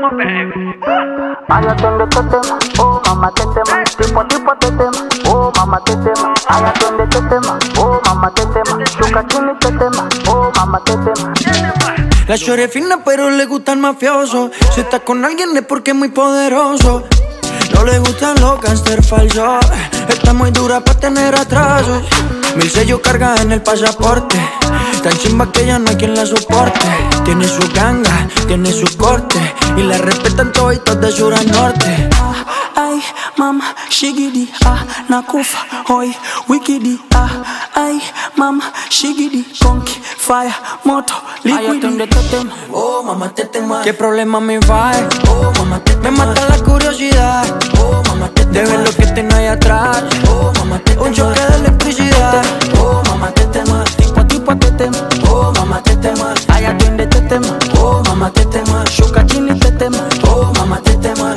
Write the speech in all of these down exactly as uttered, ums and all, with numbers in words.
Ay, atiende este tema, oh mamá te tema. Tipo tipo te tema, oh mamá te tema. Ay, atiende este tema, oh mamá te tema. Chuca chini te tema, oh mamá te tema. La shorty es fina pero le gusta el mafioso. Si está con alguien es porque es muy poderoso. No le gustan los gangster falsos. Está muy dura para tener atrasos. Mil sellos carga en el pasaporte. Tan chimba que ya no hay quien la soporte. Tiene su ganga, tiene su corte. Y la respetan toditos de sur a norte. Ay, mama, shigidi, ah, nakufa, hoy, wikidi, ah, ay, mama, shigidi, conky, fire, moto, liquidi. Oh, mamá, te tema. ¿Qué problema me va? Oh, mamá, te tema. Me mata la curiosidad. Oh, mamá, te tema. De ver lo que tengo ahí atrás. Oh, mamá, te tema. Un choque de electricidad. Oh, mamá, te tema. Tipo, tipo, te tema. Oh, mamá, te tema. Ay, atiende, te tema. Oh, mamá, te tema. Shuka chini, te tema. Oh, mamá, te tema.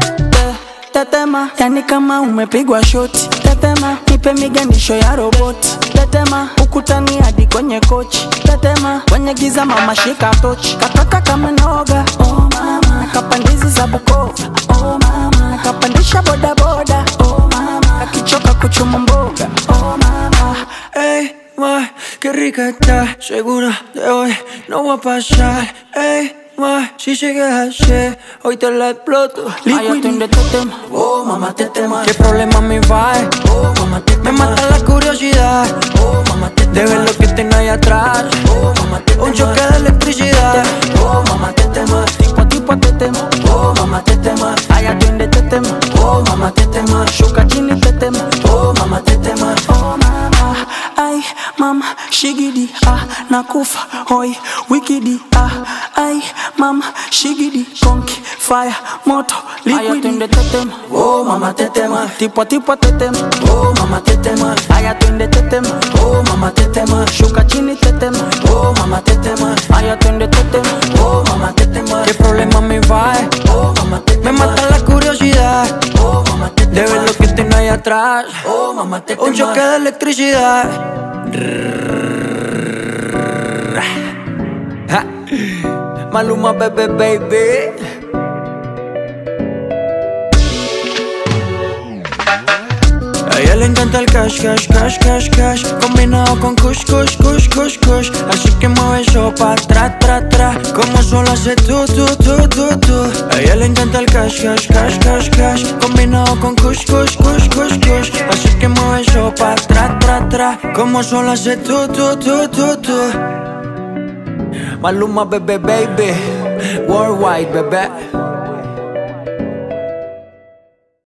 Tetema, yani kama umepigwa shoti. Tetema, nipe miganisho ya roboti. Tetema, ukutani hadi kwenye kochi. Tetema, kwenye giza mama shika tochi. Kataka kama noga, oh mama. Nakapandizi za Bukova, oh mama. Nakapandisha boda boda, oh mama. Nakichoka kuchuma mboga, oh mama. Ey, ma, qué rica está. Segura de hoy no va a pasar. Ey, ma, si sigues así, hoy te la exploto. Ay, atiende este tema. Oh, mamá, te tema. ¿Qué problema me va? Oh, mamá, te tema. Me mata la curiosidad. Oh, mamá, te tema. De ver lo que tengo ahí atrás. Oh, mamá, te tema. Un choque de electricidad. Oh, mamá, te tema. Tipo, tipo, te tema. Oh, mamá, te tema. Ay, atiende este tema. Oh, mamá, te tema. Shuka chini, te tema. Oh, mamá, te tema. Oh, mama. Ay, mama, shigidi, ah, nakufa, hoy, wikidi, ah, ay, mama, shigidi, conky, fire, moto, liquidi. Ay, atiende te tema. Oh, mamá, te tema. Tipo, tipo, te tema. Oh, mamá, te tema. Ay, atiende te tema. Oh, mamá, te tema. Shuka chini, te tema. Oh, mamá, te tema. Ay, atiende te tema. Oh, mamá, te tema. ¿Qué problema me va? Oh, mamá, te tema. Me mata la curiosidad. Oh, mamá, te tema. De ver lo que tengo ahí atrás. Oh, mamá, te tema. Un choque de electricidad. Maluma, bebé, baby. A ella le encanta el cash, cash, cash, cash, cash. Combinado con kush, kush, kush, kush, kush. Así que mueve eso pa' tra, tra, tra. Como solo hace tú, tú, tú, tú, tú. A ella le encanta el cash, cash, cash, cash, cash. Combinado con kush, kush, kush, kush, kush. Así que mueve eso pa' tra, tra, tra. Como solo hace tú, tú, tú, tú, tú. Maluma, bebé, baby. Worldwide, bebé.